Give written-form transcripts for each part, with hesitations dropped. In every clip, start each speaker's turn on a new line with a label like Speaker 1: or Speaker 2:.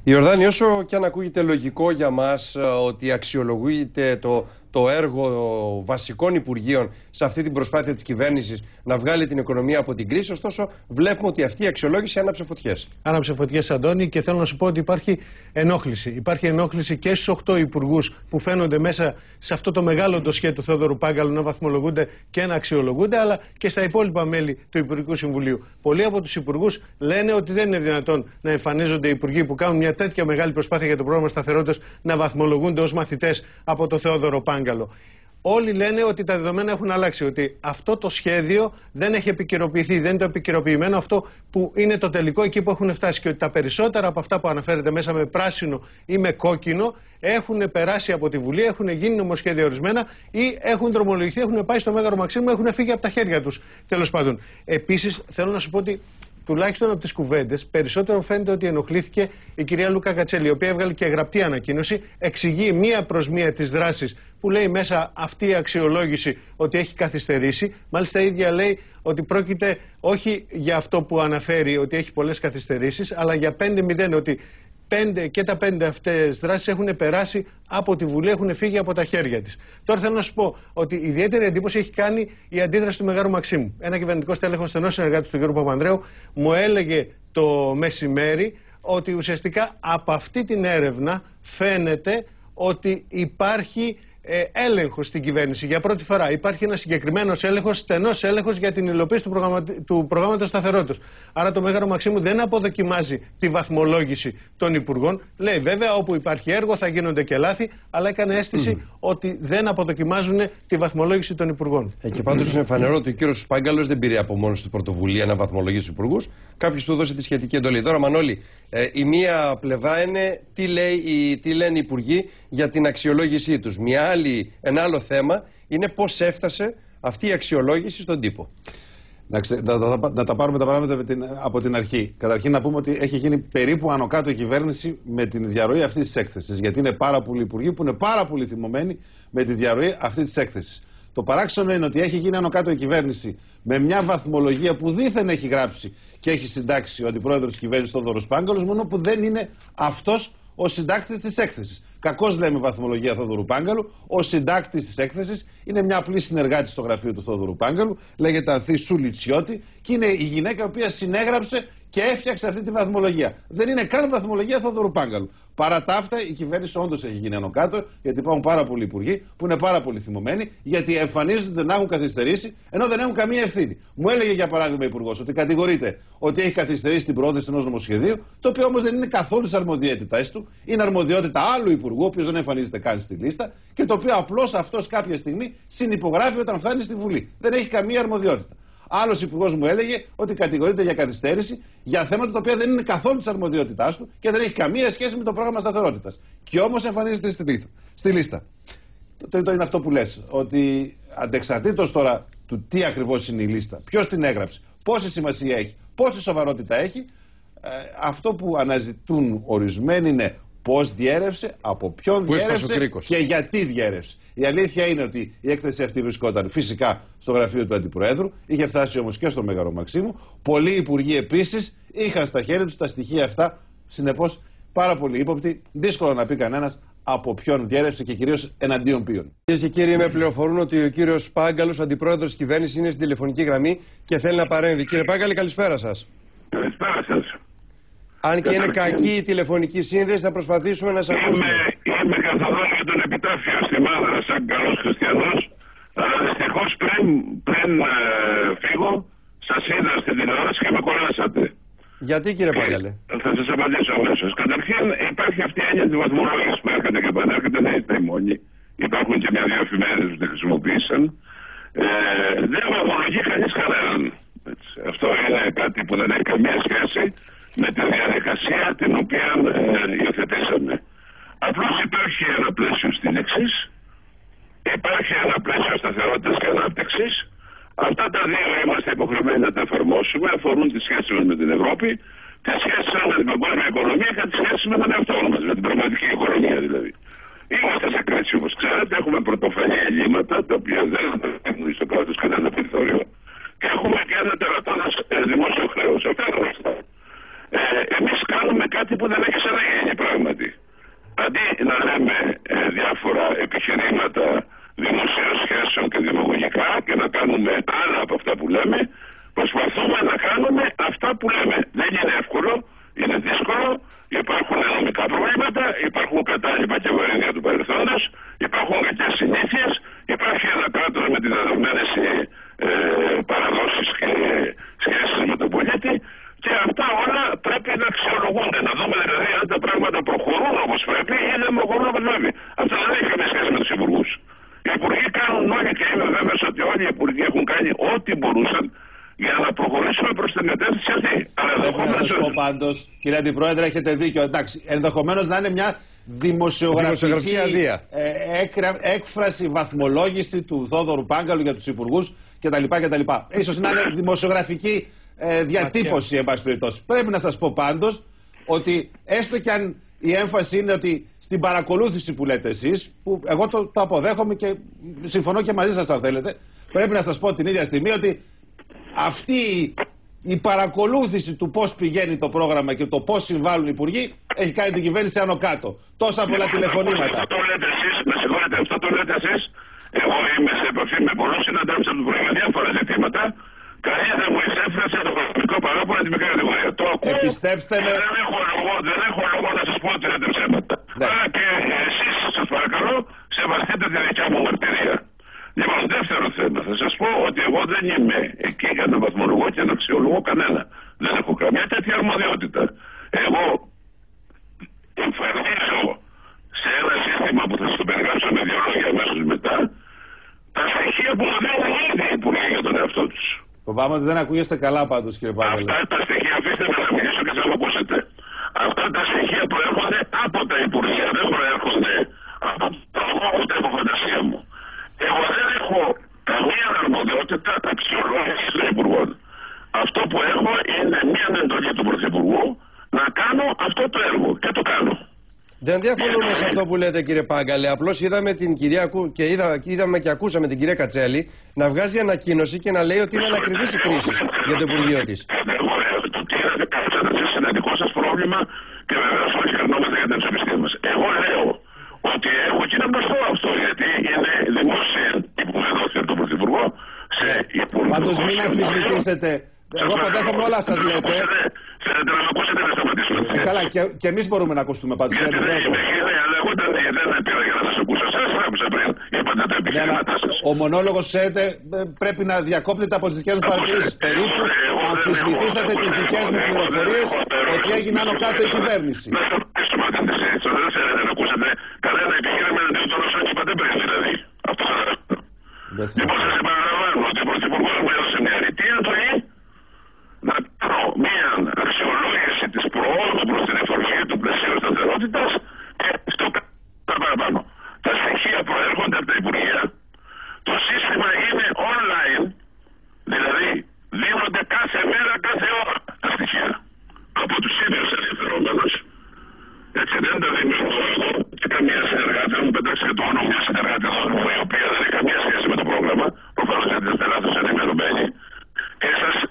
Speaker 1: Ιορδάνη, όσο και αν ακούγεται λογικό για μας ότι αξιολογείται το έργο βασικών υπουργείων σε αυτή την προσπάθεια της κυβέρνησης να βγάλει την οικονομία από την κρίση, ωστόσο βλέπουμε ότι αυτή η αξιολόγηση άναψε φωτιές. Άναψε
Speaker 2: φωτιές, Αντώνη, και θέλω να σου πω ότι υπάρχει ενόχληση. Υπάρχει ενόχληση και στους 8 υπουργούς που φαίνονται μέσα σε αυτό το μεγάλο ντοσιέ του Θεόδωρου Πάγκαλου να βαθμολογούνται και να αξιολογούνται, αλλά και στα υπόλοιπα μέλη του Υπουργικού Συμβουλίου. Πολλοί από τους υπουργούς λένε ότι δεν είναι δυνατόν να εμφανίζονται υπουργοί που κάνουν μια τέτοια μεγάλη προσπάθεια για το πρόγραμμα σταθερότητας να βαθμολογούνται ως μαθητές από το Θεόδωρο Πάγκαλο. Όλοι λένε ότι τα δεδομένα έχουν αλλάξει, ότι αυτό το σχέδιο δεν έχει επικαιροποιηθεί, δεν είναι το επικαιροποιημένο αυτό που είναι το τελικό εκεί που έχουν φτάσει, και ότι τα περισσότερα από αυτά που αναφέρεται μέσα με πράσινο ή με κόκκινο έχουν περάσει από τη Βουλή, έχουν γίνει νομοσχέδια ορισμένα ή έχουν δρομολογηθεί, έχουν πάει στο Μέγαρο Μαξίμου, έχουν φύγει από τα χέρια τους, τέλος πάντων. Επίσης, θέλω να σου πω ότι τουλάχιστον από τις κουβέντες, περισσότερο φαίνεται ότι ενοχλήθηκε η κυρία Λούκα Κατσέλη, η οποία έβγαλε και γραπτή ανακοίνωση, εξηγεί μία προς μία τις δράσεις που λέει μέσα αυτή η αξιολόγηση ότι έχει καθυστερήσει. Μάλιστα, η ίδια λέει ότι πρόκειται όχι για αυτό που αναφέρει, ότι έχει πολλές καθυστερήσεις, αλλά για 5-0, ότι και τα 5 αυτές δράσεις έχουν περάσει από τη Βουλή, έχουν φύγει από τα χέρια της. Τώρα θέλω να σου πω ότι ιδιαίτερη εντύπωση έχει κάνει η αντίδραση του Μεγάρου Μαξίμου. Ένα κυβερνητικό στέλεχος, στενός συνεργάτης του κ. Παπανδρέου, μου έλεγε το μεσημέρι ότι ουσιαστικά από αυτή την έρευνα φαίνεται ότι υπάρχει έλεγχος στην κυβέρνηση. Για πρώτη φορά υπάρχει ένας συγκεκριμένος έλεγχος, στενός έλεγχος για την υλοποίηση του προγράμματος σταθερότητας. Άρα το Μέγαρο Μαξίμου δεν αποδοκιμάζει τη βαθμολόγηση των υπουργών. Λέει βέβαια όπου υπάρχει έργο θα γίνονται και λάθη, αλλά έκανε αίσθηση ότι δεν αποδοκιμάζουν τη βαθμολόγηση των υπουργών.
Speaker 1: Και πάντως είναι φανερό ότι ο κύριος Πάγκαλος δεν πήρε από μόνος του πρωτοβουλία να βαθμολογήσει τους υπουργούς. Κάποιος του έδωσε τη σχετική εντολή. Τώρα, Μανώλη, η μία πλευρά είναι τι λένε οι υπουργοί για την αξιολόγησή τους. Ένα άλλο θέμα είναι πώς έφτασε αυτή η αξιολόγηση στον τύπο.
Speaker 3: Να τα πάρουμε τα πράγματα από την αρχή. Καταρχήν να πούμε ότι έχει γίνει περίπου άνω κάτω η κυβέρνηση με την διαρροή αυτής της έκθεσης. Γιατί είναι πάρα πολλοί υπουργοί που είναι πάρα πολύ θυμωμένοι με τη διαρροή αυτής της έκθεσης. Το παράξενο είναι ότι έχει γίνει άνω κάτω η κυβέρνηση με μια βαθμολογία που δήθεν έχει γράψει και έχει συντάξει ο αντιπρόεδρος της κυβέρνησης Θεόδωρος Πάγκαλος, μόνο που δεν είναι αυτός ο συντάκτης της έκθεσης. Κακώς λέμε βαθμολογία Θεόδωρου Πάγκαλου. Ο συντάκτης της έκθεσης είναι μια απλή συνεργάτη στο γραφείο του Θεόδωρου Πάγκαλου, λέγεται Ανθή Σουλιτσιώτη, και είναι η γυναίκα η οποία συνέγραψε και έφτιαξε αυτή τη βαθμολογία. Δεν είναι καν βαθμολογία Θεόδωρου Πάγκαλου. Παρά τα αυτά, η κυβέρνηση όντως έχει γίνει άνω κάτω, γιατί υπάρχουν πάρα πολλοί υπουργοί που είναι πάρα πολύ θυμωμένοι, γιατί εμφανίζονται να έχουν καθυστερήσει, ενώ δεν έχουν καμία ευθύνη. Μου έλεγε για παράδειγμα υπουργός ότι κατηγορείται ότι έχει καθυστερήσει την προώθηση ενός νομοσχεδίου, το οποίο όμως δεν είναι καθόλου τη αρμοδιότητά του, είναι αρμοδιότητα άλλου υπουργού, ο οποίος δεν εμφανίζεται καν στη λίστα, και το οποίο απλώς αυτός κάποια στιγμή συνυπογράφει όταν φτάνει στη Βουλή. Δεν έχει καμία αρμοδιότητα. Άλλος υπουργός μου έλεγε ότι κατηγορείται για καθυστέρηση για θέματα τα οποία δεν είναι καθόλου της αρμοδιότητάς του και δεν έχει καμία σχέση με το πρόγραμμα σταθερότητας. Και όμως εμφανίζεται στη λίστα. Το τρίτο είναι αυτό που λες, ότι αντεξαρτήτως τώρα του τι ακριβώς είναι η λίστα, ποιος την έγραψε, πόση σημασία έχει, πόση σοβαρότητα έχει, αυτό που αναζητούν ορισμένοι είναι πώς διέρευσε, από ποιον διέρευσε και γιατί διέρευσε. Η αλήθεια είναι ότι η έκθεση αυτή βρισκόταν φυσικά στο γραφείο του Αντιπροέδρου, είχε φτάσει όμως και στο Μέγαρο Μαξίμου. Πολλοί υπουργοί επίσης είχαν στα χέρια τους τα στοιχεία αυτά, συνεπώς πάρα πολύ ύποπτοι. Δύσκολο να πει κανένας από ποιον διέρευσε και κυρίως εναντίον ποιον.
Speaker 1: Κυρίες και κύριοι, με πληροφορούν ότι ο κύριος Πάγκαλος, αντιπρόεδρος της κυβέρνησης, είναι στην τηλεφωνική γραμμή και θέλει να παρέμβει. Κύριε Πάγκαλη, καλησπέρα σας.
Speaker 4: Καλησπέρα σας.
Speaker 1: Αν και είναι κακή η τηλεφωνική σύνδεση, θα προσπαθήσουμε να σας ακούσουμε.
Speaker 4: Είμαι καθοδόν για τον επιτάφιο στη Μάδρα σαν καλός χριστιανός. Αλλά δυστυχώς πριν φύγω, σας είδα στην τηλεόραση και με κολλάσατε.
Speaker 1: Γιατί, κύριε Πάγκαλε?
Speaker 4: Θα σας απαντήσω αμέσως. Καταρχήν υπάρχει αυτή η έννοια της βαθμολόγησης που έρχεται και επανέρχεται, δεν είστε οι μόνοι. Υπάρχουν και μια-δύο εφημερίδες που τη χρησιμοποίησαν. Δεν βαθμολογεί κανείς κανέναν. Αυτό είναι κάτι που δεν έχει καμία σχέση με τη διαδικασία την οποία υιοθετήσαμε. Απλώς υπάρχει ένα πλαίσιο στήριξης, υπάρχει ένα πλαίσιο σταθερότητας και ανάπτυξης. Αυτά τα δύο είμαστε υποχρεωμένοι να τα εφαρμόσουμε, αφορούν τις σχέσεις μας με την Ευρώπη, τις σχέσεις μας με την παγκόσμια οικονομία και τις σχέσεις με τον εαυτό μας, με την πραγματική οικονομία δηλαδή. Είμαστε σε κρίση, όπως ξέρετε, έχουμε πρωτοφανή ελλείμματα, τα οποία δεν αναφέρουν στο κράτος κανένα περιθώριο, και έχουμε και ένα τερατώδες δημόσιο χρέος. Αυτά είναι γνωστά. Εμείς κάνουμε κάτι που δεν έχει ξαναγίνει. κάνουμε άλλα από αυτά που λέμε. Προσπαθούμε να κάνουμε αυτά που λέμε. Δεν είναι εύκολο, είναι δύσκολο. Υπάρχουν νομικά προβλήματα, υπάρχουν κατάλοιπα και βαρύνια του παρελθόντος, υπάρχουν κακές συνήθειες, υπάρχει ένα κράτος με τις δεδομένες παραδόσεις και σχέσεις με τον πολίτη. Και αυτά όλα πρέπει να αξιολογούνται. Να δούμε δηλαδή αν τα πράγματα προχωρούν όπως πρέπει ή δεν προχωρούν όπως πρέπει. Αυτό δεν έχει καμία σχέση με τους υπουργούς. Οι υπουργοί κάνουν όλοι και είμαι βέβαιος ότι όλοι οι υπουργοί έχουν κάνει ό,τι μπορούσαν για να προχωρήσουμε προς την κατεύθυνση αυτή.
Speaker 3: Πρέπει να σας πω πάντως, κύριε Αντιπρόεδρε, έχετε δίκιο. Εντάξει, ενδεχομένως να είναι μια δημοσιογραφική έκφραση, βαθμολόγηση του Θόδωρου Πάγκαλου για τους υπουργούς κτλ. Ίσως να είναι δημοσιογραφική διατύπωση, εν πάση περιπτώσει. Πρέπει να σας πω πάντως ότι έστω κι αν η έμφαση είναι ότι στην παρακολούθηση που λέτε εσείς, που εγώ το αποδέχομαι και συμφωνώ και μαζί σας αν θέλετε, πρέπει να σας πω την ίδια στιγμή ότι αυτή η παρακολούθηση του πώς πηγαίνει το πρόγραμμα και το πώς συμβάλλουν οι υπουργοί έχει κάνει την κυβέρνηση άνω κάτω. Τόσα πολλά τηλεφωνήματα.
Speaker 4: Αυτό το λέτε εσείς, με συγχωρείτε, αυτό το λέτε εσείς. Εγώ είμαι σε επαφή με πολλούς συναντάψεις από το πρωί με διάφορα ζητήματα. Κανείς δεν μου εξέφρασε το προσωπικό παράπονο την μικρή κατηγορία. Το ακούω.
Speaker 3: Επιστέψτε με.
Speaker 4: Δεν έχω λόγο να σας πω ότι λέτε ψέματα. Άρα και εσείς, σας παρακαλώ, σεβαστείτε τη δικιά μου μαρτυρία. Λοιπόν, δεύτερο θέμα. Θα σας πω ότι εγώ δεν είμαι εκεί για να βαθμολογώ και να αξιολογώ κανένα. Δεν έχω καμία τέτοια αρμοδιότητα. Εγώ εμφανίζω σε ένα σύστημα που θα σας το περιγράψω με δύο λόγια αμέσως μετά τα στοιχεία που μου δίνουν ήδη οι υπουργοί για τον εαυτό τους.
Speaker 3: Φοβάμαι ότι δεν ακούγεστε καλά πάντως, κύριε Πάγκαλε.
Speaker 4: Αυτά τα στοιχεία, αφήστε με να μιλήσω και θα μου ακούσετε. Αυτά τα στοιχεία προέρχονται από τα υπουργεία, δεν προέρχονται από το εγώ ούτε από φαντασία μου. Εγώ δεν έχω καμία αρμοδιότητα αξιολόγηση των υπουργών. Αυτό που έχω είναι μια εντολή του Πρωθυπουργού να κάνω αυτό το έργο και το κάνω.
Speaker 1: Δεν διαφωνούμε σε αυτό που λέτε, κύριε Πάγκαλε. Απλώς είδαμε την κυρία και είδαμε και ακούσαμε την κυρία Κατσέλη να βγάζει ανακοίνωση και να λέει ότι είναι ανακριβής η κρίση για το Υπουργείο της.
Speaker 4: Εγώ λέω το τι είδατε κάποιος είναι δικό σας πρόβλημα και βεβαίως όλοι καρνόμαστε για την εξοπιστία μας. Εγώ λέω ότι έχω και είναι γνωστό αυτό γιατί είναι δημόσια που με δόθηκε από τον Πρωθυπουργό σε υπουργό.
Speaker 3: Πάντως μην αμφισβητήσετε. Εγώ αποδέχομαι όλα σας λέτε.
Speaker 4: Θέλετε να με ακούσετε να σταματήσουμε.
Speaker 3: Καλά, και εμείς μπορούμε να ακούσουμε πάντως.
Speaker 4: Γιατί δεν πήρα για να σας ακούσω. Σας άκουσα πριν. Είπατε τα επιχειρήματά σας.
Speaker 3: Ο μονόλογος, ξέρετε, πρέπει να διακόπτεται από τις δικές μου παρατηρήσεις. Περίπου αμφισβητήσατε τις δικές μου πληροφορίες ότι έγινε άνω κάτω η κυβέρνηση.
Speaker 4: Να σταματήσουμε αυτή τη συζήτηση. Δεν θέλετε να ακούσετε κανένα επιχείρημα να την τόσο όσο είπατε πριν δηλαδή. Αυτό θα λέω. Λοιπόν, σας επαναλαμβάνω ότι ο Πρωθυπουργός μου έδωσε μια ρητή εντολή να κάνω μια αξιολόγηση της προόδου προς την εφαρμογή του πλαισίου σταθερότητας και στο παραπάνω. Τα στοιχεία προέρχονται από τα Υπουργεία. Το σύστημα είναι online, δηλαδή δίνονται κάθε μέρα, κάθε ώρα τα στοιχεία από τους ίδιους ενδιαφερόμενους. Έτσι δεν τα δημιουργώ εγώ και καμία συνεργάτη. Δεν μου πετάξει και το όνομα μια συνεργάτη εδώ η οποία δεν έχει καμία σχέση με το πρόγραμμα. Προφανώς γιατί είστε λάθος ενημερωμένοι. Και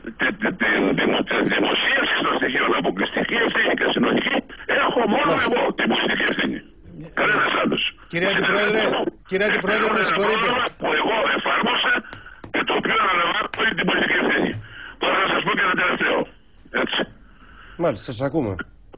Speaker 4: την δημοσίευση των στοιχείων αποκλειστική ευθύνη και συνολική έχω μόνο εγώ την πολιτική ευθύνη. Κανένας άλλος.
Speaker 2: Κύριε Αντιπρόεδρε, με συγχωρείτε.
Speaker 4: Που εγώ εφάρμοσα και το οποίο αναλαμβάνω όλη την πολιτική ευθύνη. Τώρα θα σας πω και ένα τελευταίο. Έτσι.
Speaker 1: Μάλιστα, σας ακούμε.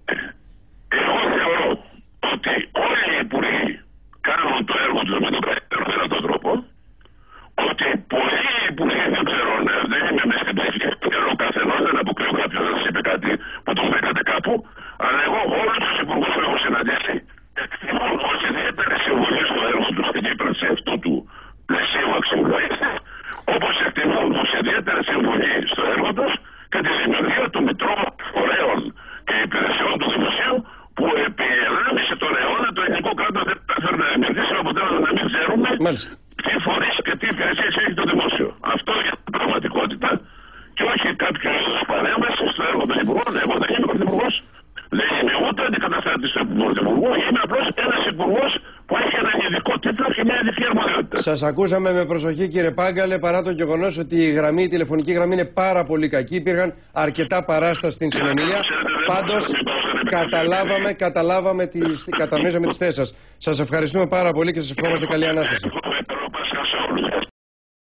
Speaker 4: Εγώ θεωρώ ότι όλοι οι υπουργοί κάνουν το έργο τους με τον καλύτερο δυνατό τρόπο. Ότι πολλοί υπουργοί δεν ξέρω, δεν είμαι μέσα στην ψυχή του μυαλό καθενός, δεν αποκλείω κάποιος να σας είπε κάτι που τον βρήκατε κάπου. Αλλά εγώ όλους τους υπουργούς που έχω συναντήσει εκτιμώ ως ιδιαίτερη συμβολή στο έργο του στην ύπαρξη αυτού του πλαισίου αξιολόγηση, όπως εκτιμώ ως ιδιαίτερη συμβολή στο έργο τους και τη δημιουργία των μητρώων φορέων και υπηρεσιών του δημοσίου που επί 1,5 τον αιώνα το ελληνικό κράτος δεν κατάφερε να δημιουργήσει με αποτέλεσμα να μην ξέρουμε τι φορείς και τι υπηρεσίες έχει το δημόσιο. Αυτό για την πραγματικότητα και όχι κάποιο είδους παρέμβαση στο έργο των υπουργών. Εγώ δεν είμαι πρωθυπουργός, δεν είμαι ούτε αντικαταστάτης του πρωθυπουργού, είμαι απλώς ένας υπουργός που έχει έναν ειδικό τίτλο και μια ειδική αρμοδιότητα.
Speaker 1: Σας ακούσαμε με προσοχή, κύριε Πάγκαλε, παρά το γεγονός ότι η τηλεφωνική γραμμή είναι πάρα πολύ κακή. Υπήρχαν αρκετά παράσταση στην συνομιλία. Πάντως κατανοήσαμε τις θέσεις σας. Σας ευχαριστούμε πάρα πολύ και σας ευχόμαστε καλή Ανάσταση.